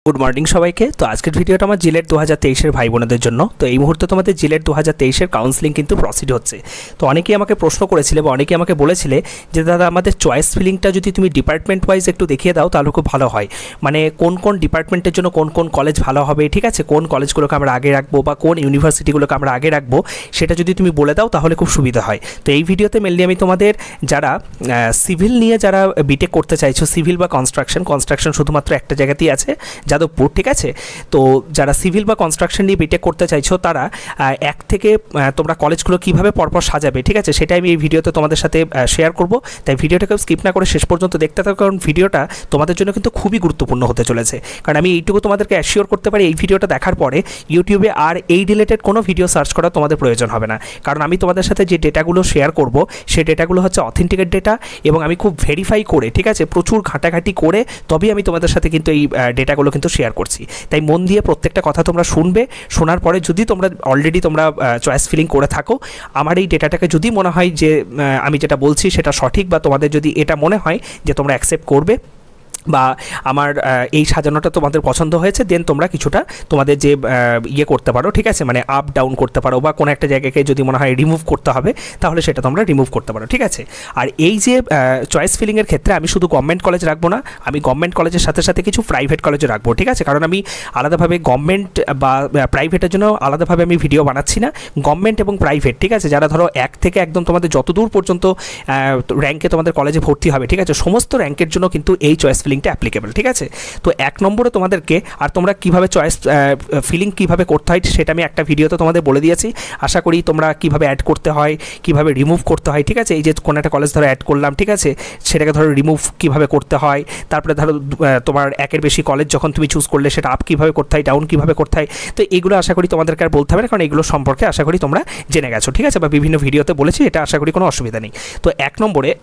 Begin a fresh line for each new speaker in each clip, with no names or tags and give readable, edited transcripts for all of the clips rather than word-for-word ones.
Good morning सबाइके। तो आजकेर भिडियोटा आमार जिलेट 2023 भाई बोनेदेर जन्य। तो এই মুহূর্তে তোমাদের जिलेट 2023 काउंसलिंग किन्तु प्रसिड होच्छे। तो अनेकेई आमाके प्रश्न करेछिले बा अनेकेई आमाके बोलेछिले जे दादा आमादेर चয়েস फिलिंगटा जोदि तुमि डिपार्टमेंट वाइज एकटु देखिए दाओ ताहले खूब भालो हय। माने कोन कोन डिपार्टमेंटेर जन्य कोन कोन कलेज भालो हबे, ठीक आछे, कोन कलेजगुलोके आमरा आगे राखबो बा कोन इउनिभार्सिटिगुलोके आमरा आगे राखबो सेटा जोदि तुमि बोले दाओ ताहले खूब सुविधा हय। तो এই ভিডিওতে मेनलि आमि तोमादेर जारा सिविल निये जारा बीटेक करते चाइछो, सिविल बा कन्स्ट्राक्शन शुधुमात्र एकटा जायगातेই आछे যাদবপুর, ठीक है। तो যারা সিভিল বা কনস্ট্রাকশন নিয়ে বিটেক করতে চাইছো তারা এক থেকে তোমরা কলেজগুলো কিভাবে পরপর সাজাবে, ঠিক আছে, সেটাই আমি এই ভিডিওতে তোমাদের সাথে শেয়ার করব। তাই ভিডিওটাকে স্কিপ না করে শেষ পর্যন্ত দেখতে থাকো, কারণ ভিডিওটা তোমাদের জন্য কিন্তু খুবই গুরুত্বপূর্ণ হতে চলেছে। কারণ আমি এইটুকু তোমাদেরকে অ্যাসিওর করতে পারি, এই ভিডিওটা দেখার পরে ইউটিউবে আর এই রিলেটেড কোনো ভিডিও সার্চ করার তোমাদের প্রয়োজন হবে না। কারণ আমি তোমাদের সাথে যে ডেটাগুলো শেয়ার করব সেই ডেটাগুলো হচ্ছে অথেন্টিকেট ডেটা এবং আমি খুব ভেরিফাই করে, ঠিক আছে, প্রচুর ঘাটাঘাটি করে তবেই আমি তোমাদের সাথে কিন্তু এই ডেটাগুলো কিন্তু শেয়ার করছি। তাই মন দিয়ে প্রত্যেকটা কথা তোমরা শুনবে। শোনার পরে যদি তোমরা অলরেডি তোমরা চয়েস ফিলিং করে থাকো, আমার এই ডেটাটাকে যদি মনে হয় যে আমি যেটা বলছি সেটা সঠিক বা তোমাদের যদি এটা মনে হয় যে তোমরা অ্যাকসেপ্ট করবে বা আমার এই সাজানোটা তোমাদের পছন্দ হয়েছে, দেন তোমরা কিছুটা তোমাদের যে ইয়ে করতে পারো, ঠিক আছে, মানে আপ ডাউন করতে পারো বা কোনো একটা জায়গাকে যদি মনে হয় রিমুভ করতে হবে তাহলে সেটা তোমরা রিমুভ করতে পারো, ঠিক আছে। আর এই যে চয়েস ফিলিংয়ের ক্ষেত্রে আমি শুধু গভর্নমেন্ট কলেজ রাখবো না, আমি গভর্নমেন্ট কলেজের সাথে সাথে কিছু প্রাইভেট কলেজও রাখবো, ঠিক আছে। কারণ আমি আলাদাভাবে গভর্নমেন্ট বা প্রাইভেটের জন্য আলাদাভাবে আমি ভিডিও বানাচ্ছি না। গভর্নমেন্ট এবং প্রাইভেট, ঠিক আছে, যারা ধরো এক থেকে একদম তোমাদের যত দূর পর্যন্ত র্যাঙ্কে তোমাদের কলেজে ভর্তি হবে, ঠিক আছে, সমস্ত র্যাঙ্কের জন্য কিন্তু এই চয়েস ফিলিংটা অ্যাপ্লিকেবল, ঠিক আছে। তো এক নম্বরে তোমাদেরকে আর তোমরা কিভাবে চয়েস ফিলিং কিভাবে করতে হয় সেটা আমি একটা ভিডিওতে তোমাদের বলে দিয়েছি। আশা করি তোমরা কিভাবে অ্যাড করতে হয়, কিভাবে রিমুভ করতে হয়, ঠিক আছে। এই যে কোনো একটা কলেজ ধরো অ্যাড করলাম, ঠিক আছে, সেটাকে ধরো রিমুভ কিভাবে করতে হয়, তারপরে ধরো তোমার একের বেশি কলেজ যখন তুমি চুজ করলে সেটা আপ কিভাবে করতে হয়, ডাউন কিভাবে করতে হয়। তো এগুলো আশা করি তোমাদেরকে আর বলতে হবে না, কারণ এগুলো সম্পর্কে আশা করি তোমরা জেনে গেছো, ঠিক আছে, বা বিভিন্ন ভিডিওতে বলেছি, এটা আশা করি কোনো অসুবিধা নেই। তো এক নম্বরে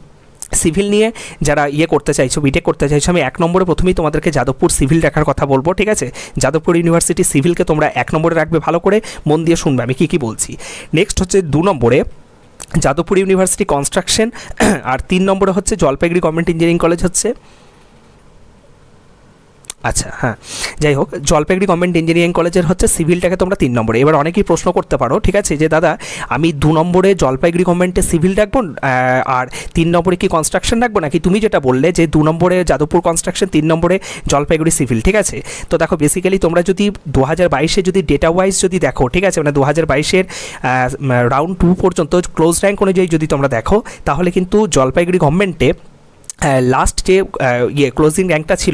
সিভিল নিয়ে যারা ইয়ে করতে চাইছো, বিটেক করতে চাইছো, আমি এক নম্বরে প্রথমেই তোমাদেরকে যাদবপুর সিভিল রাখার কথা বলবো, ঠিক আছে। যাদবপুর ইউনিভার্সিটি সিভিলকে তোমরা এক নম্বরে রাখবে, ভালো করে মন দিয়ে শুনবে আমি কী বলছি। নেক্সট হচ্ছে 2 নম্বরে যাদবপুর ইউনিভার্সিটি কনস্ট্রাকশন, আর 3 নম্বরে হচ্ছে জলপাইগুড়ি গভর্নমেন্ট ইঞ্জিনিয়ারিং কলেজ হচ্ছে, আচ্ছা হ্যাঁ, যাই হোক, জলপাইগুড়ি গভর্নমেন্ট ইঞ্জিনিয়ারিং কলেজের হচ্ছে সিভিলটাকে তোমরা 3 নম্বরে। এবার অনেকেই প্রশ্ন করতে পারো, ঠিক আছে, যে দাদা আমি 2 নম্বরে জলপাইগুড়ি গভর্নমেন্টের সিভিল রাখবো আর 3 নম্বরে কি কনস্ট্রাকশন রাখবো, নাকি তুমি যেটা বললে যে 2 নম্বরে যাদবপুর কনস্ট্রাকশন, 3 নম্বরে জলপাইগুড়ি সিভিল, ঠিক আছে। তো দেখো বেসিক্যালি তোমরা যদি 2022-এ যদি ডেটা ওয়াইজ যদি দেখো, ঠিক আছে, মানে 2022-এর রাউন্ড 2 পর্যন্ত ক্লোজ র্যাঙ্ক অনুযায়ী যদি তোমরা দেখো, তাহলে কিন্তু জলপাইগুড়ি গভর্নমেন্টে লাস্ট যে ইয়ে ক্লোজিং র্যাঙ্কটা ছিল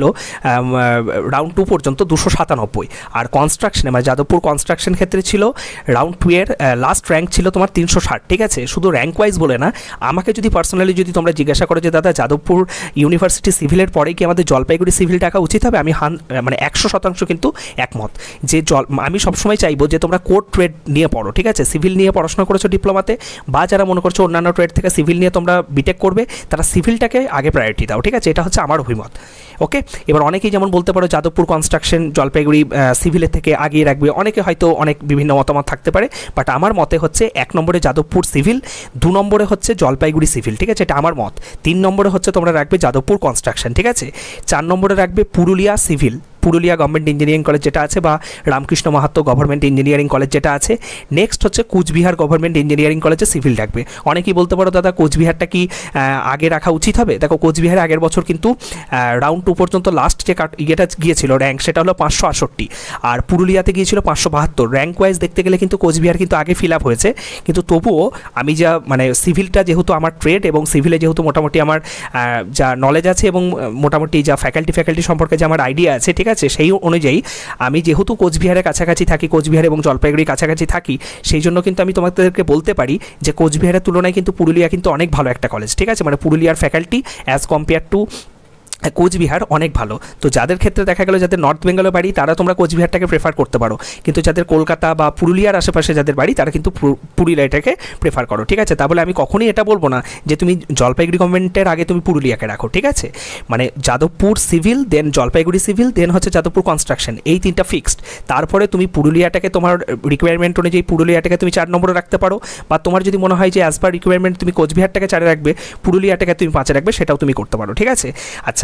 রাউন্ড 2 পর্যন্ত 297, আর কনস্ট্রাকশনে মানে যাদবপুর কনস্ট্রাকশন ক্ষেত্রে ছিল রাউন্ড 2 এর লাস্ট র্যাঙ্ক ছিল তোমার 360, ঠিক আছে। শুধু র্যাঙ্ক ওয়াইজ বলে না, আমাকে যদি পার্সোনালি যদি তোমরা জিজ্ঞাসা করো যে দাদা যাদবপুর ইউনিভার্সিটি সিভিলের পরে কি আমাদের জলপাইগুড়ি সিভিল টাকা উচিত হবে, আমি মানে 100% কিন্তু একমত। যে আমি সবসময় চাইবো যে তোমরা কোর ট্রেড নিয়ে পড়ো, ঠিক আছে, সিভিল নিয়ে পড়াশোনা করেছো ডিপ্লোমাতে, বা যারা মনে করছো অন্যান্য ট্রেড থেকে সিভিল নিয়ে তোমরা বিটেক করবে, তারা সিভিলটাকে আগে প্রায়োরিটি দাও, ঠিক আছে, এটা হচ্ছে আমার অভিমত। ওকে, এবার অনেকেই যেমন বলতে পারো যাদবপুর কনস্ট্রাকশন জলপাইগুড়ি সিভিলের থেকে আগিয়ে রাখবে, অনেকে হয়তো অনেক বিভিন্ন মতামত থাকতে পারে, বাট আমার মতে হচ্ছে 1 নম্বরে যাদবপুর সিভিল, 2 নম্বরে হচ্ছে জলপাইগুড়ি সিভিল, ঠিক আছে, এটা আমার মত। 3 নম্বরে হচ্ছে তোমরা রাখবে যাদবপুর কনস্ট্রাকশন, ঠিক আছে। 4 নম্বরে রাখবে Purulia civil, Purulia government engineering college যেটা আছে, বা Ramkrishna Mahato government engineering college যেটা আছে। নেক্সট হচ্ছে কুচবিহার গভর্নমেন্ট ইঞ্জিনিয়ারিং কলেজে সিভিল রাখবে। অনেকেই বলতে পারো দাদা কোচবিহারটা কি আগে রাখা উচিত হবে। দেখো কোচবিহারে আগের বছর কিন্তু রাউন্ড 2 পর্যন্ত লাস্ট যে ইয়েটা গিয়েছিল র্যাঙ্ক, সেটা হলো 568, আর পুরুলিয়াতে গিয়েছিল 572। র্যাঙ্ক ওয়াইজ দেখতে গেলে কিন্তু কোচবিহার কিন্তু আগে ফিল আপ হয়েছে, কিন্তু তবুও আমি যা মানে সিভিলটা যেহেতু আমার ট্রেড এবং সিভিলে যেহেতু মোটামুটি আমার যা নলেজ আছে এবং মোটামুটি যা ফ্যাকাল্টি সম্পর্কে যে আমার আইডিয়া আছে, ঠিক আছে, সেই অনুযায়ী আমি যেহেতু কোচবিহারের কাছাকাছি থাকি, কোচবিহার এবং জলপাইগুড়ির কাছাকাছি থাকি, সেই জন্য কিন্তু আমি তোমাদেরকে বলতে পারি যে কোচবিহারের তুলনায় কিন্তু পুরুলিয়া কিন্তু অনেক ভালো একটা কলেজ, ঠিক আছে, মানে পুরুলিয়ার faculty as compare to Coochbehar অনেক ভালো। তো যাদের ক্ষেত্রে দেখা গেল যাদের নর্থ বেঙ্গলের বাড়ি তারা তোমরা কোচবিহারটাকে প্রেফার করতে পারো, কিন্তু যাদের কলকাতা বা পুরুলিয়ার আশেপাশে যাদের বাড়ি তারা কিন্তু পুরুলিয়াটাকে প্রেফার করো, ঠিক আছে। তাহলে আমি কখনোই এটা বলবো না যে তুমি জলপাইগুড়ি গভর্নমেন্টের আগে তুমি পুরুলিয়াকে রাখো, ঠিক আছে। মানে Jadavpur civil, then Jalpaiguri civil, then হচ্ছে যাদবপুর কনস্ট্রাকশন, এই 3টা ফিক্সড। তারপরে তুমি পুরুলিয়াটাকে তোমার রিকোয়ারমেন্ট অনুযায়ী পুরুলিয়াটাকে তুমি 4 নম্বরে রাখতে পারো, বা তোমার যদি মনে হয় যে অ্যাজ পার রিকোয়ারমেন্ট তুমি কোচবিহারটাকে 4-এ রাখবে, পুরুলিয়াটাকে তুমি 5-এ রাখবে, সেটাও তুমি করতে পারো, ঠিক আছে। আচ্ছা,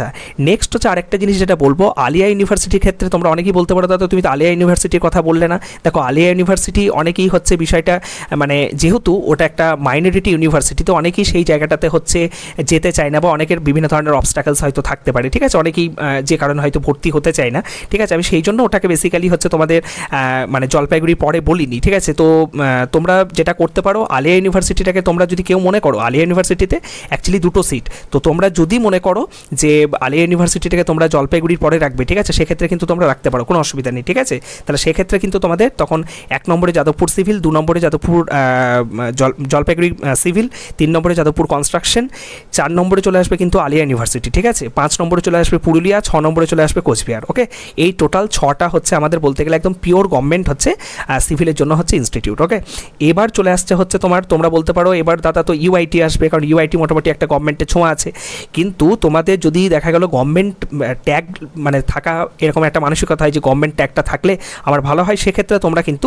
আচ্ছা, নেক্সট হচ্ছে আরেকটা জিনিস যেটা বলবো, আলিয়া ইউনিভার্সিটির ক্ষেত্রে তোমরা অনেকেই বলতে পারো দাদা তুমি তো আলিয়া ইউনিভার্সিটির কথা বললে না। দেখো আলিয়া ইউনিভার্সিটি অনেকেই হচ্ছে বিষয়টা মানে যেহেতু ওটা একটা মাইনরিটি ইউনিভার্সিটি, তো অনেকেই সেই জায়গাটাতে হচ্ছে যেতে চায় না, বা অনেকের বিভিন্ন ধরনের অবস্টাকলস হয়তো থাকতে পারে, ঠিক আছে, অনেকেই যে কারণে হয়তো ভর্তি হতে চায় না, ঠিক আছে। আমি সেই জন্য ওটাকে বেসিক্যালি হচ্ছে তোমাদের মানে জলপাইগুড়ি পরে বলিনি, ঠিক আছে। তো তোমরা যেটা করতে পারো, আলিয়া ইউনিভার্সিটিটাকে তোমরা যদি কেউ মনে করো, আলিয়া ইউনিভার্সিটিতে অ্যাকচুয়ালি 2টো সিট, তো তোমরা যদি মনে করো যে আলিয়া ইউনিভার্সিটিটাকে তোমরা জলপাইগুড়ির পরে রাখবে, ঠিক আছে, সেক্ষেত্রে কিন্তু তোমরা রাখতে পারো, কোনো অসুবিধা নেই, ঠিক আছে। তাহলে সেক্ষেত্রে কিন্তু তোমাদের তখন 1 নম্বরে যাদবপুর সিভিল, 2 নম্বরে যাদবপুর জলপাইগুড়ি সিভিল, 3 নম্বরে যাদবপুর কনস্ট্রাকশন, 4 নম্বরে চলে আসবে কিন্তু আলিয়া ইউনিভার্সিটি, ঠিক আছে, 5 নম্বরে চলে আসবে পুরুলিয়া, 6 নম্বরে চলে আসবে কোচবিহার। ওকে, এই টোটাল 6টা হচ্ছে আমাদের বলতে গেলে একদম পিওর গভর্নমেন্ট হচ্ছে সিভিলের জন্য হচ্ছে ইনস্টিটিউট। ওকে, এবার চলে আসছে হচ্ছে তোমরা বলতে পারো এবার দাদা তো ইউআইটি আসবে, কারণ ইউআইটি মোটামুটি একটা গভর্নমেন্টের ছোঁয়া আছে, কিন্তু তোমাদের যদি দেখা গেল গভর্নমেন্ট ট্যাগ মানে থাকা এরকম একটা মানসিকতা হয় যে গভর্নমেন্ট ট্যাগটা থাকলে আমার ভালো হয়, সেক্ষেত্রে তোমরা কিন্তু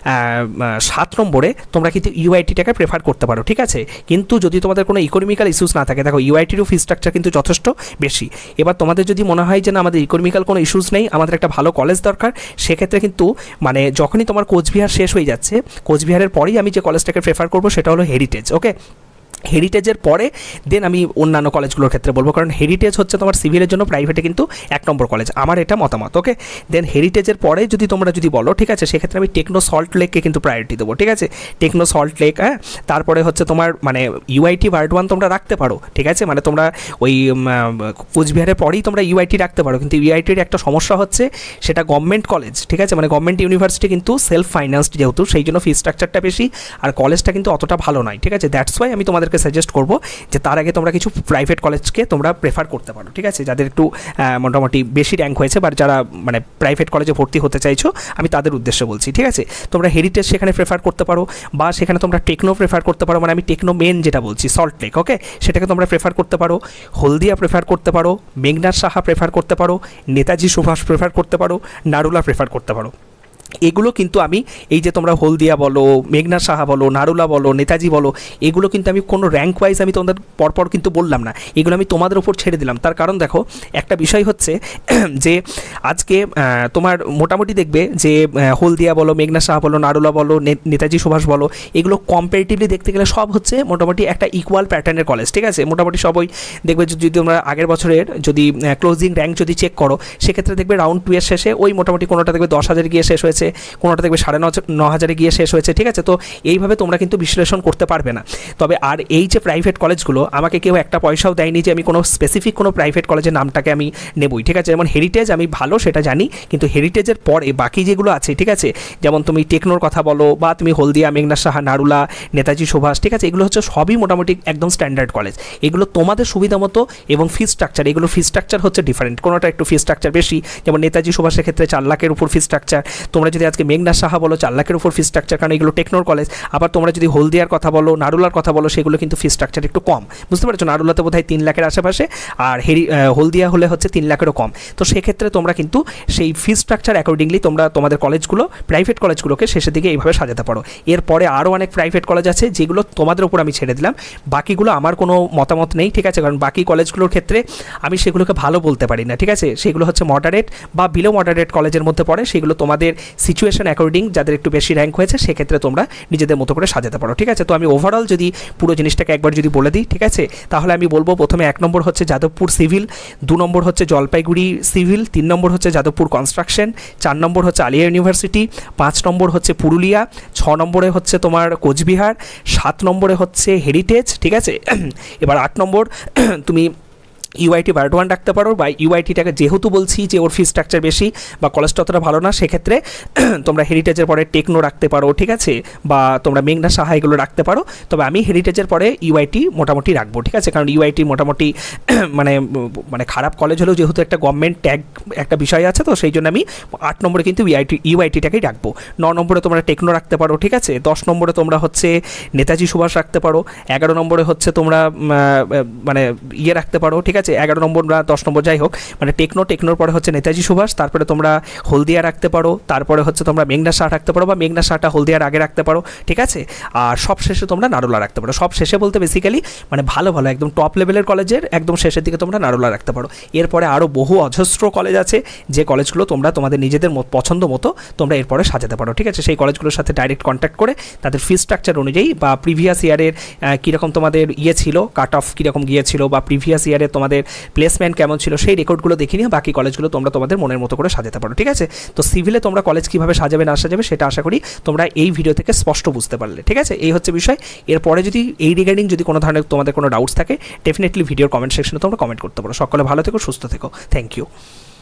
7 নম্বরে তোমরা কিন্তু ইউআইটিটাকে প্রেফার করতে পারো, ঠিক আছে। কিন্তু যদি তোমাদের কোনো ইকোনমিক্যাল ইস্যুস না থাকে, দেখো ইউআইটিরও ফি স্ট্রাকচার কিন্তু যথেষ্ট বেশি। এবার তোমাদের যদি মনে হয় যে না আমাদের ইকোনমিক্যাল কোনো ইস্যুস নেই, আমাদের একটা ভালো কলেজ দরকার, সেক্ষেত্রে কিন্তু মানে যখনই তোমার কোচবিহার শেষ হয়ে যাচ্ছে, কোচবিহারের পরেই আমি যে কলেজটাকে প্রেফার করবো সেটা হলো হেরিটেজ। ওকে, হেরিটেজের পরে দেন আমি অন্যান্য কলেজগুলোর ক্ষেত্রে বলবো, কারণ হেরিটেজ হচ্ছে তোমার সিভিলের জন্য প্রাইভেটে কিন্তু 1 নম্বর কলেজ, আমার এটা মতামত। ওকে, দেন হেরিটেজের পরে যদি তোমরা যদি বলো, ঠিক আছে, সেক্ষেত্রে আমি টেকনো সল্ট লেককে কিন্তু প্রায়োরিটি দেবো, ঠিক আছে, টেকনো সল্ট লেক। হ্যাঁ, তারপরে হচ্ছে তোমার মানে ইউআইটি ওয়ার্ড 1 তোমরা রাখতে পারো, ঠিক আছে, মানে তোমরা ওই কোচবিহারের পরেই তোমরা ইউআইটি রাখতে পারো, কিন্তু ইউআইটির একটা সমস্যা হচ্ছে সেটা গভর্নমেন্ট কলেজ, ঠিক আছে, মানে গভর্নমেন্ট ইউনিভার্সিটি কিন্তু সেলফ ফাইন্যান্সড যেহেতু, সেই জন্য ফি স্ট্রাকচারটা বেশি, আর কলেজটা কিন্তু অতটা ভালো নয়, ঠিক আছে। দ্যাটস ওয়াই আমি তোমাদেরকে সাজেস্ট করবো যে তার আগে তোমরা কিছু প্রাইভেট কলেজকে তোমরা প্রেফার করতে পারো, ঠিক আছে, যাদের একটু মোটামুটি বেশি র্যাঙ্ক হয়েছে বা যারা মানে প্রাইভেট কলেজে ভর্তি হতে চাইছো, আমি তাদের উদ্দেশ্যে বলছি, ঠিক আছে। তোমরা হেরিটেজ সেখানে প্রেফার করতে পারো, বা সেখানে তোমরা টেকনো প্রেফার করতে পারো, মানে আমি টেকনো মেন যেটা বলছি সল্ট লেক, ওকে, সেটাকে তোমরা প্রেফার করতে পারো, হলদিয়া প্রেফার করতে পারো, মেঘনাদ সাহা প্রেফার করতে পারো, নেতাজি সুভাষ প্রেফার করতে পারো, নারুলা প্রেফার করতে পারো। এগুলো কিন্তু আমি এই যে তোমরা হলদিয়া বলো, মেঘনাদ সাহা বলো, নারুলা বলো, নেতাজি বলো, এগুলো কিন্তু আমি কোনো র্যাঙ্ক ওয়াইজ আমি তোমাদের পরপর কিন্তু বললাম না, এগুলো আমি তোমাদের উপর ছেড়ে দিলাম। তার কারণ দেখো একটা বিষয় হচ্ছে যে আজকে তোমার মোটামুটি দেখবে যে হলদিয়া বলো, মেঘনাদ সাহা বলো, নারুলা বলো, নেতাজি সুভাষ বলো, এগুলো কম্পারেটিভলি দেখতে গেলে সব হচ্ছে মোটামুটি একটা ইকুয়াল প্যাটার্নের কলেজ, ঠিক আছে, মোটামুটি সবই দেখবে। যদি তোমরা আগের বছরের যদি ক্লোজিং র্যাঙ্ক যদি চেক করো, সেক্ষেত্রে দেখবে রাউন্ড 2 এর শেষে ওই মোটামুটি কোনোটা দেখবে 10,000 গিয়ে শেষ হয়েছে, কোনোটা দেখবে 9,500 গিয়ে শেষ হয়েছে, ঠিক আছে। তো এইভাবে তোমরা কিন্তু বিশ্লেষণ করতে পারবে না। তবে আর এই যে প্রাইভেট কলেজগুলো, আমাকে কেউ একটা পয়সাও দেয়নি যে আমি কোনো স্পেসিফিক কোনো প্রাইভেট কলেজের নামটাকে আমি নেবই, ঠিক আছে। যেমন হেরিটেজ আমি ভালো সেটা জানি, কিন্তু হেরিটেজের পরে বাকি যেগুলো আছে, ঠিক আছে, যেমন তুমি টেকনোর কথা বলো, বা তুমি হলদিয়া, মেঘনাদ সাহা, নারুলা, নেতাজি সুভাষ, ঠিক আছে, এগুলো হচ্ছে সবই মোটামুটি একদম স্ট্যান্ডার্ড কলেজ। এগুলো তোমাদের সুবিধা মতো, এবং ফি স্ট্রাকচার, এগুলো ফি স্ট্রাকচার হচ্ছে ডিফারেন্ট, কোনোটা একটু ফি স্ট্রাকচার বেশি, যেমন নেতাজি সুভাষের ক্ষেত্রে 4 লাখের উপর ফি স্ট্রাকচার। তোমরা যদি আজকে মেঘনাদ সাহা বলো 4 লাখের উপর ফি স্ট্রাকচার, কারণ এগুলো টেকনোর কলেজ। আবার তোমরা যদি হলদিয়ার কথা বলো, নারুলার কথা বলো, সেগুলো কিন্তু ফি স্ট্রাকচার একটু কম, বুঝতে পারছো। নারুলাতে বোধহয় 3 লাখের আশেপাশে, আর হলদিয়া হলে হচ্ছে 3 লাখেরও কম। তো সেক্ষেত্রে তোমরা কিন্তু সেই ফি স্ট্রাকচার অ্যাকর্ডিংলি তোমরা তোমাদের কলেজগুলো, প্রাইভেট কলেজগুলোকে শেষের দিকে এইভাবে সাজাতে পারো। এরপরে আরও অনেক প্রাইভেট কলেজ আছে যেগুলো তোমাদের উপর আমি ছেড়ে দিলাম, বাকিগুলো আমার কোনো মতামত নেই, ঠিক আছে, কারণ বাকি কলেজগুলোর ক্ষেত্রে আমি সেগুলোকে ভালো বলতে পারি না, ঠিক আছে। সেগুলো হচ্ছে মডারেট বা বিলো মডারেট কলেজের মধ্যে পড়ে, সেগুলো তোমাদের সিচুয়েশন অ্যাকর্ডিং যাদের একটু বেশি র্যাঙ্ক হয়েছে সেক্ষেত্রে তোমরা নিজেদের মতো করে সাজাতে পারো, ঠিক আছে। তো আমি ওভারঅল যদি পুরো জিনিসটাকে একবার যদি বলে দিই, ঠিক আছে, তাহলে আমি বলবো প্রথমে 1 নম্বর হচ্ছে যাদবপুর সিভিল, 2 নম্বর হচ্ছে জলপাইগুড়ি সিভিল, 3 নম্বর হচ্ছে যাদবপুর কনস্ট্রাকশন, 4 নম্বর হচ্ছে আলিয়া ইউনিভার্সিটি, 5 নম্বর হচ্ছে পুরুলিয়া, 6 নম্বরে হচ্ছে তোমার কোচবিহার, 7 নম্বরে হচ্ছে হেরিটেজ, ঠিক আছে। এবার 8 নম্বর তুমি ইউআইটি বারোয়ান রাখতে পারো, বা ইউআইটিটাকে যেহেতু বলছি যে ওর ফি স্ট্রাকচার বেশি বা কলেজটা অতটা ভালো না, সেক্ষেত্রে তোমরা হেরিটেজের পরে টেকনো রাখতে পারো, ঠিক আছে, বা তোমরা মেঘনা সাহা এগুলো রাখতে পারো। তবে আমি হেরিটেজের পরে ইউআইটি মোটামুটি রাখবো, ঠিক আছে, কারণ ইউআইটি মোটামুটি মানে খারাপ কলেজ হলেও যেহেতু একটা গভর্নমেন্ট ট্যাগ একটা বিষয় আছে, তো সেই জন্য আমি 8 নম্বরে কিন্তু ইউআইটিটাকেই রাখবো। 9 নম্বরে তোমরা টেকনো রাখতে পারো, ঠিক আছে। 10 নম্বরে তোমরা হচ্ছে নেতাজি সুভাষ রাখতে পারো। 11 নম্বরে হচ্ছে তোমরা মানে রাখতে পারো, ঠিক আছে, আছে, 11 নম্বর বা 10 নম্বর যাই হোক, মানে টেকনোর পরে হচ্ছে নেতাজি সুভাষ, তারপরে তোমরা হলদিয়া রাখতে পারো, তারপরে হচ্ছে তোমরা মেঘনা শাহ রাখতে পারো বা মেঘনা শাহটা হলদিয়ার আগে রাখতে পারো, ঠিক আছে। আর সব শেষে তোমরা নারোলা রাখতে পারো। সব শেষে বলতে বেসিক্যালি মানে ভালো ভালো একদম টপ লেভেলের কলেজের একদম শেষের দিকে তোমরা নারোলা রাখতে পারো। এরপরে আরও বহু অজস্র কলেজ আছে যে কলেজগুলো তোমরা তোমাদের নিজেদের পছন্দ মতো তোমরা এরপরে সাজাতে পারো, ঠিক আছে। সেই কলেজগুলোর সাথে ডাইরেক্ট কন্ট্যাক্ট করে তাদের ফি স্ট্রাকচার অনুযায়ী বা প্রিভিয়াস ইয়ারের কীরকম তোমাদের ছিল, কাট অফ কীরকম গিয়েছিল বা প্রিভিয়াস ইয়ারে তোমাদের প্লেসমেন্ট কেমন ছিল, সেই রেকর্ডগুলো দেখে নিয়ে বাকি কলেজগুলো তোমরা তোমাদের মনের মতো করে সাজাতে পারো, ঠিক আছে। তো সিভিলে তোমরা কলেজ কীভাবে সাজাবে না সাজাবে সেটা আশা করি তোমরা এই ভিডিও থেকে স্পষ্ট বুঝতে পারলে, ঠিক আছে। এই হচ্ছে বিষয়। এরপরে যদি এই রিগার্ডিং যদি কোনো ধরনের তোমাদের কোনো ডাউটস থাকে ডেফিনেটলি ভিডিওর কমেন্ট সেকশনে তোমরা কমেন্ট করতে পারো। সকলে ভালো থেকো, সুস্থ থেকো, থ্যাংক ইউ।